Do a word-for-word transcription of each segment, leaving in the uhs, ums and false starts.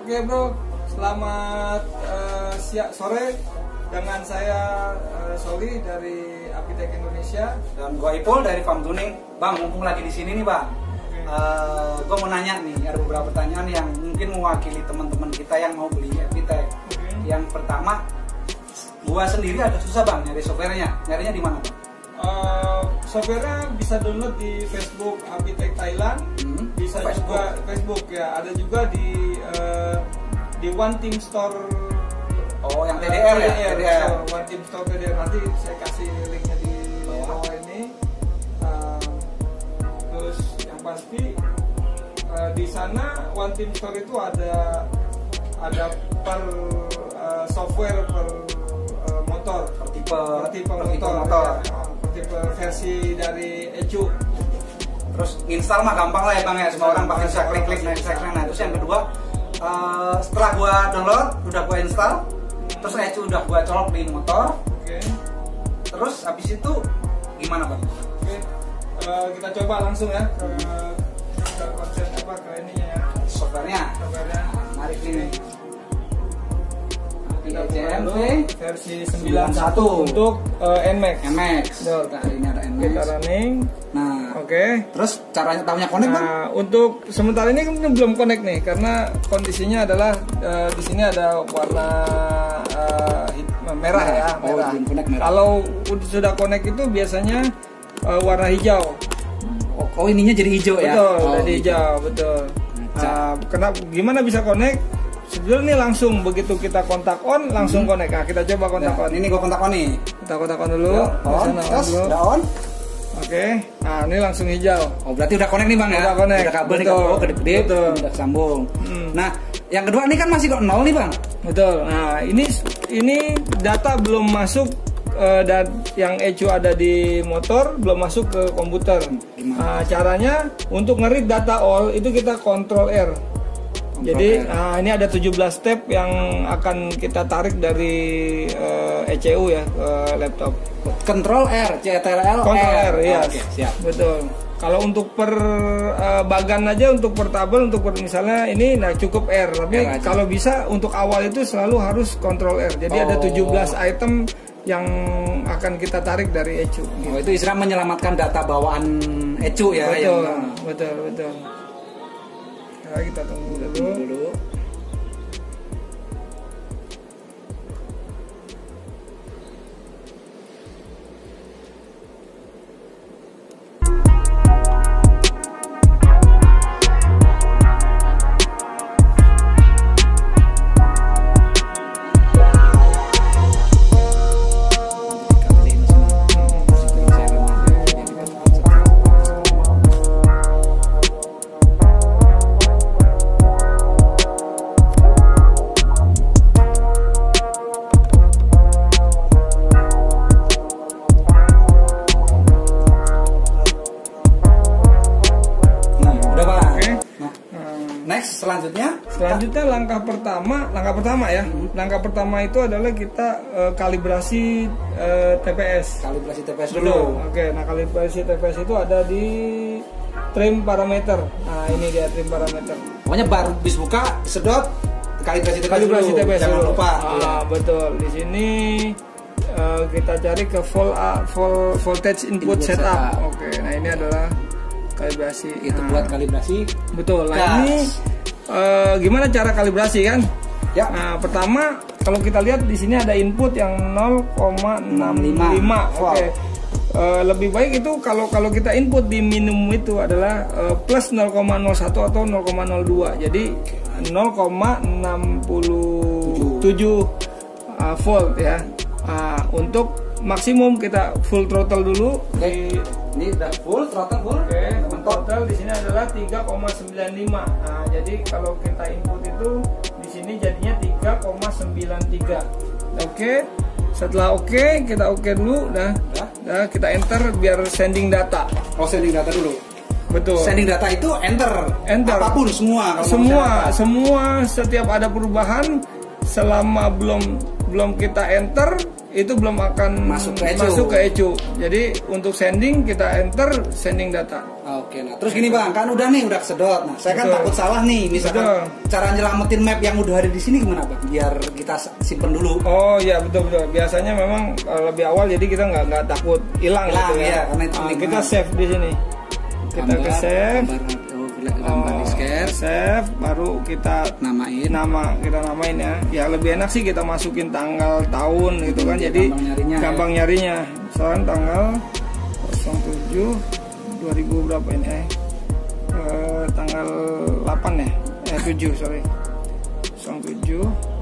Oke bro, selamat uh, siang sore dengan saya uh, Soli dari Apitek Indonesia dan gua Ipul dari Farm Tuning. Bang, mumpung lagi di sini nih bang, okay. uh, gua mau nanya nih, ada beberapa pertanyaan yang mungkin mewakili teman-teman kita yang mau beli Apitek. Okay. Yang pertama, gua sendiri agak susah bang nyari softwarenya, nyarinya di mana bang? Uh, softwarenya bisa download di Facebook Apitek Thailand, hmm. bisa Facebook. juga Facebook ya, ada juga di uh, di One Team Store. Oh, yang T D R uh, ya? T D R, Store, One Team Store T D R. Nanti saya kasih linknya di bawah ini. Uh, terus yang pasti uh, di sana One Team Store itu ada ada per uh, software per uh, motor, per tipe, per tipe per motor, tipe motor. Ya, per tipe versi dari Ecu. Terus install mah gampang lah ya bang ya, semua orang pakai bisa klik-klik, nah bisa klik. Nah terus yang kedua, uh, setelah gua download, udah gua install, terus Ecu udah gua colok di motor. Oke. Terus habis itu gimana bang? Oke. Uh, kita coba langsung ya ke ke konsep apa ke ininya ya. Softwarenya. Softwarenya. Mari ini. Kita J M V versi sembilan puluh satu untuk uh, N Max. N Max. Nah, ini ada N Max. Kita running. Nah, oke. Okay. Terus caranya tahunya connect bang? Nah, untuk sementara ini kan belum connect nih, karena kondisinya adalah uh, di sini ada warna uh, merah nah, ya, oh, merah. Belum connect, merah. Kalau sudah connect itu biasanya uh, warna hijau. Oh, oh ininya jadi hijau betul, ya? Betul, oh, jadi hijau, betul. Nah, kenapa? Gimana bisa connect? Sebenarnya langsung begitu kita kontak on langsung hmm. connect. Nah, kita coba kontak nah, on. Ini gua kontak on nih. Kita kontak on dulu. Ya, on, terus udah on. Oke. Okay. Nah, ini langsung hijau. Oh, berarti udah connect nih bang ya? Udah connect. Udah kabel nih, kabel gede-gede, udah sambung. Hmm. Nah, yang kedua ini kan masih kok nol nih bang. Betul. Nah, ini ini data belum masuk. Uh, dan yang Ecu ada di motor belum masuk ke komputer. Nah, caranya untuk nge-read data all itu kita control R. Control Jadi R. Nah, ini ada tujuh belas step yang akan kita tarik dari uh, E C U ya ke laptop. Control R, C T R L, Control R, R ya. Oh, okay, siap. Betul. Kalau untuk per uh, bagan aja, untuk per tabel, untuk per misalnya ini nah cukup R. Tapi R kalau bisa untuk awal itu selalu harus Control R. Jadi oh. ada tujuh belas item yang akan kita tarik dari Ecu. Gitu. Oh, itu istilah menyelamatkan data bawaan Ecu ya? Betul, yang... betul, betul. Nah, kita tunggu dulu. Tunggu dulu. Selanjutnya, selanjutnya langkah pertama, langkah pertama ya, hmm. langkah pertama itu adalah kita uh, kalibrasi uh, T P S. Kalibrasi T P S dulu. Oke, nah kalibrasi T P S itu ada di trim parameter. Nah ini dia trim parameter. Pokoknya baru bis buka, sedot kalibrasi T P S kalibrasi dulu. T P S Jangan dulu. lupa. Ah, ya. Betul. Di sini uh, kita cari ke vol, uh, vol voltage input, input setup. setup. Oke, nah ini adalah kalibrasi. Itu nah, buat kalibrasi. Betul. Nah ini Uh, gimana cara kalibrasi kan? Ya. Nah, pertama kalau kita lihat di sini ada input yang nol koma enam lima. Oke. Okay. Uh, lebih baik itu kalau kalau kita input di minimum itu adalah uh, plus nol koma nol satu atau nol koma nol dua. Jadi nol koma enam tujuh uh, volt ya. Uh, untuk maksimum kita full throttle dulu. Di ini udah full throttle full. Oke, okay, total di sini adalah tiga koma sembilan lima. Nah, jadi kalau kita input itu di sini jadinya tiga koma sembilan tiga. Oke. Okay. Setelah oke, okay, kita oke okay dulu dah. Dah, kita enter biar sending data. Oh, sending data dulu. Betul. Sending data itu enter. Enter. Apapun semua. Semua, semua setiap ada perubahan selama belum belum kita enter itu belum akan masuk ke E C U. Masuk ke E C U. Jadi untuk sending kita enter sending data. Oke, nah terus gini Bang, kan udah nih udah kesedot. Nah, saya kan Betul. takut salah nih, misalkan Betul. cara nyelamatin map yang udah ada di sini gimana Bang? Biar kita simpen dulu. Oh iya betul betul. Biasanya memang uh, lebih awal jadi kita nggak nggak takut hilang Hilang, gitu ya. iya, karena itu Nah, penting kita banget. save di sini. Kita Gambar, ke save. gambar, oh, gambar Oh, di scan, save baru kita namain. nama kita namain ya. Ya lebih enak sih kita masukin tanggal tahun gitu kan. Ya, Jadi gampang nyarinya, gampang ya. nyarinya. Misalkan tanggal nol tujuh dua ribu berapa ini eh? Eh, tanggal delapan ya. Eh tujuh sorry. nol tujuh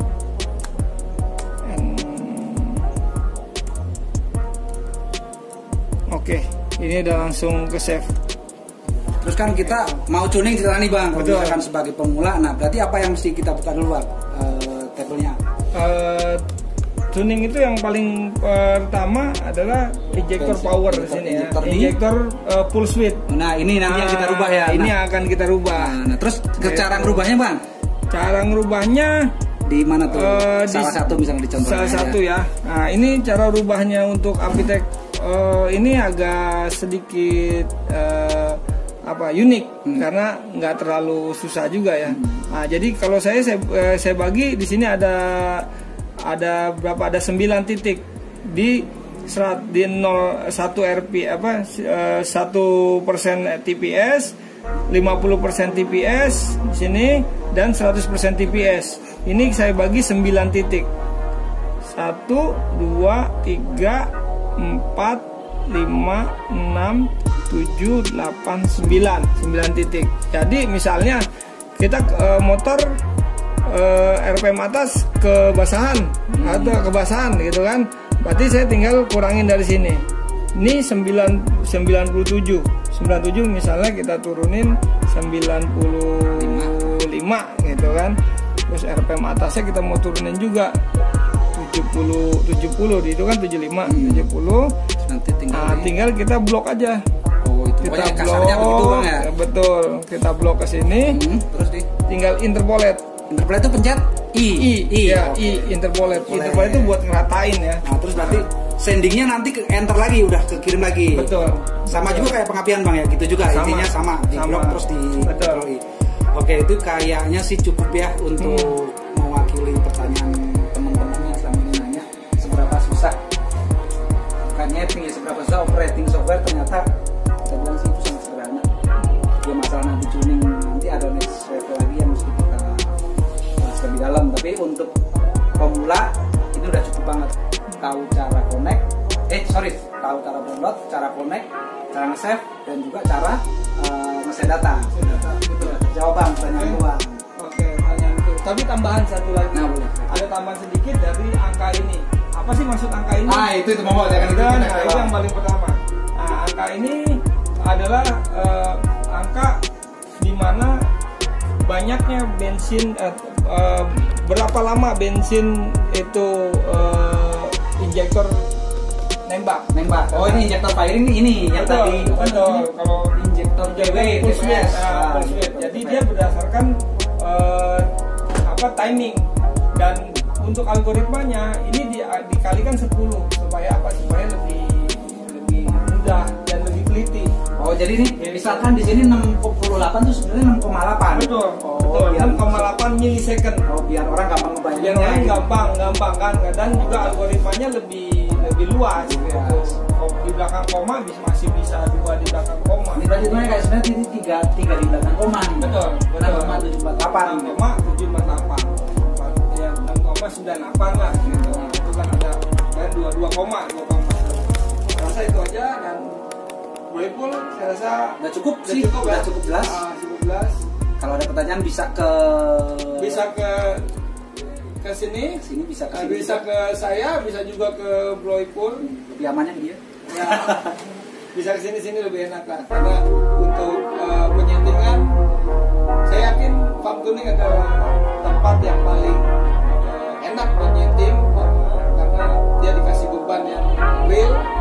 Oke, ini udah langsung ke save. Terus kan kita mau tuning cerita nih Bang, kalau Betul. misalkan sebagai pemula, nah berarti apa yang mesti kita buka dulu Bang? Uh, tabelnya. Uh, tuning itu yang paling pertama adalah injector Oke, power di injector- sini ya. injector di- Injector uh, full switch. Nah ini nah, yang kita rubah ya. Ini Nah, yang akan kita rubah. nah, nah, terus ke Gitu. cara ngerubahnya Bang? Cara ngerubahnya Di mana tuh? uh, di- salah satu misalnya dicontohkan. salah satu ya. Nah ini cara rubahnya untuk Apitech uh, ini agak sedikit uh, apa unik Hmm. karena nggak terlalu susah juga ya. Nah jadi kalau saya saya, eh, saya bagi di sini ada ada berapa ada sembilan titik di serat di nol satu R P apa eh, satu persen T P S, lima puluh persen T P S di sini dan seratus persen T P S. Ini saya bagi sembilan titik. satu, dua, tiga, empat, lima, enam, tujuh, delapan, sembilan. sembilan titik. Jadi misalnya kita eh, motor eh, R P M atas kebasahan atau kebasahan gitu kan. Berarti saya tinggal kurangin dari sini. Ini sembilan, sembilan puluh tujuh. sembilan puluh tujuh misalnya kita turunin sembilan puluh lima gitu kan. Terus R P M atasnya kita mau turunin juga tujuh puluh, tujuh puluh itu kan tujuh puluh lima, tujuh puluh. Nanti tinggal. Nah, di- tinggal kita blok aja. Oh itu. Kita Pokoknya kasarnya begitu Bang ya. blok, betul. Kita blok ke sini, Hmm, terus di tinggal interpolate. interpolate itu pencet I. I, I. ya, oke. I, interpolate. Boleh. Interpolate itu buat ngeratain ya. Nah terus berarti sendingnya nanti ke enter lagi, udah kekirim lagi. Betul. Sama Betul. juga kayak pengapian Bang ya, gitu juga Sama. intinya sama, di Sama. blok terus di Betul. Control I. Oke itu kayaknya sih cukup ya untuk Hmm. mewakili pertanyaan teman-teman yang selama ini nanya seberapa susah bukan nyeting ya, seberapa susah operating software. Ternyata saya bilang sih itu sangat sederhana. Ya masalah nanti tuning nanti ada next level lagi yang mesti kita bahas lebih dalam. Tapi untuk pemula ini udah cukup banget, tahu cara connect, eh sorry, tahu cara download, cara connect, cara nge-save dan juga cara uh, nge-save data. Betul. Jawaban pertanyaan gua. Oke, pertanyaan itu. Tapi tambahan satu lagi. Nah, boleh. Ada tambahan sedikit dari angka ini. Apa sih maksud angka ini? Ah itu itu mau jangan itu. Dan, nah, itu yang paling pertama. Nah, angka ini adalah eh, angka di mana banyaknya bensin, eh, eh, berapa lama bensin itu eh, injektor nembak. Nembak. Oh ini injektor firing ini ini yang Betul, tadi apa betul. namanya? Kalau Injektor J W full switch, T P S. nah, Ah, full switch. injektor Jadi T P S. dia berdasarkan eh, apa timing dan untuk algoritmanya ini di, dikalikan sepuluh supaya apa? Supaya lebih lebih mudah dan lebih teliti. Oh jadi nih misalkan di sini enam puluh delapan tuh sebenarnya enam koma delapan. Betul. Oh, betul. biar enam koma delapan milisecond. Oh biar orang gampang Biar ngebayanginnya. orang gitu. gampang, gampang kan dan juga algoritmanya lebih lebih luas gitu. Luas. Di belakang koma bisa masih bisa dua di belakang koma. Ini berarti itu kayak sebenarnya ini tiga tiga di belakang koma nih. Betul, betul. enam koma tujuh empat delapan. enam koma tujuh empat delapan. Ya, enam koma sembilan delapan lah gitu. Itu kan ada dan dua dua koma, dua koma. Saya rasa itu aja dan boleh pun saya rasa Udah cukup udah sih, cukup, udah ya. cukup jelas. Ah, cukup jelas. Kalau ada pertanyaan bisa ke Bisa ke ke sini, sini bisa ke ah, sini. bisa ke saya, bisa juga ke Bloypool. Lebih amannya dia. Ya, bisa ke sini sini lebih enak lah karena untuk uh, penyetingan saya yakin farm tuning adalah tempat yang paling uh, enak menyeting karena, karena dia dikasih beban yang real